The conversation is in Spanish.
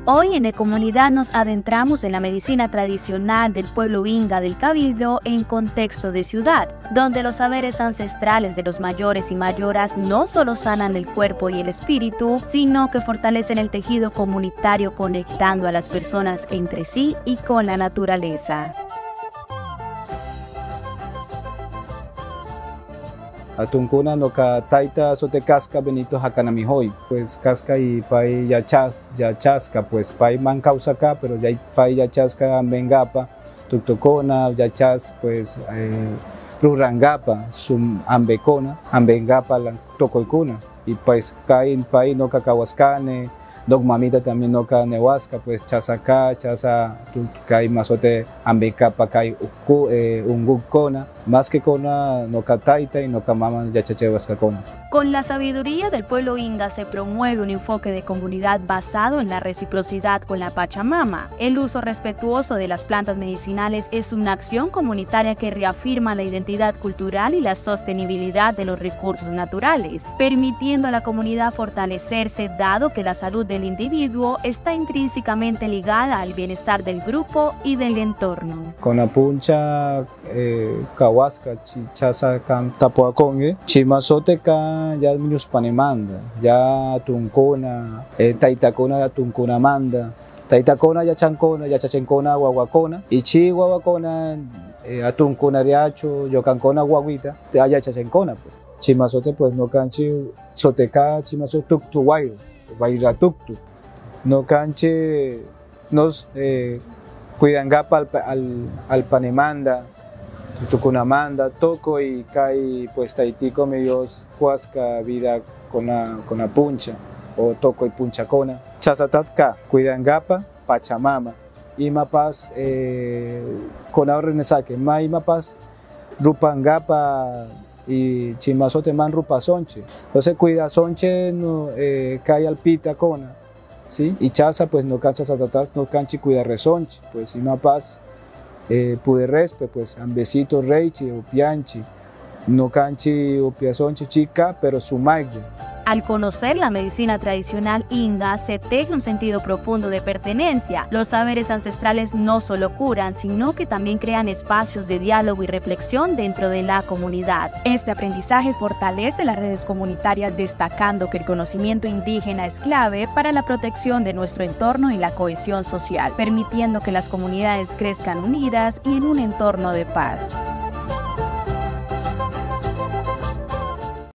Hoy en Ecomunidad nos adentramos en la medicina tradicional del pueblo Inga del Cabildo en contexto de ciudad, donde los saberes ancestrales de los mayores y mayoras no solo sanan el cuerpo y el espíritu, sino que fortalecen el tejido comunitario conectando a las personas entre sí y con la naturaleza. Atuncuna no ka taita sote casca Benito Hakanamihoy, pues casca y pai ya chasca, pues pai man causa acá, pero ya pai ya chasca ambengapa, tuctocona, ya chas, pues rurangapa, sum ambengapa la tocoicuna, y pues cain pai no cacahuascane, dogmamita también no ca nehuasca, pues chasacá, chasa, kai masote ambecapa kai ungucona, más que cona no ca taita y no ca mama ya chachehuascacona. Con la sabiduría del pueblo Inga se promueve un enfoque de comunidad basado en la reciprocidad con la Pachamama. El uso respetuoso de las plantas medicinales es una acción comunitaria que reafirma la identidad cultural y la sostenibilidad de los recursos naturales, permitiendo a la comunidad fortalecerse dado que la salud del individuo está intrínsecamente ligada al bienestar del grupo y del entorno. Con la puncha kawaska chasa kan tapuacongue, chimazote ka ya minus panemanda, ya tuncona, taitacona ya tuncona manda, taitacona ya chancona, ya chachencona guaguacona, y chi guaguacona atuncona riacho, yocancona guaguita, ya chachencona pues. Chimazote pues no canchi soteca chimazote tuktu guairo, guaira tuktu, no canche nos cuidan gapa al panemanda, tucunamanda, toco y cae pues taitico medios huasca vida con la puncha o toco y punchacona. Chasatatka, cuidangapa, Pachamama. Y mapas con ahorrenesaque, y mapas rupangapa y chimazote man rupa sonche. Entonces cuida sonche no cae al pita cona, ¿sí? Y chasa pues no cancha satatat, no canchi cuida resonche, pues y mapas pude respe, pues ambecito reichi o pianchi, no canchi o piazonchi chica, pero su maigre. Al conocer la medicina tradicional Inga, se teje un sentido profundo de pertenencia. Los saberes ancestrales no solo curan, sino que también crean espacios de diálogo y reflexión dentro de la comunidad. Este aprendizaje fortalece las redes comunitarias, destacando que el conocimiento indígena es clave para la protección de nuestro entorno y la cohesión social, permitiendo que las comunidades crezcan unidas y en un entorno de paz.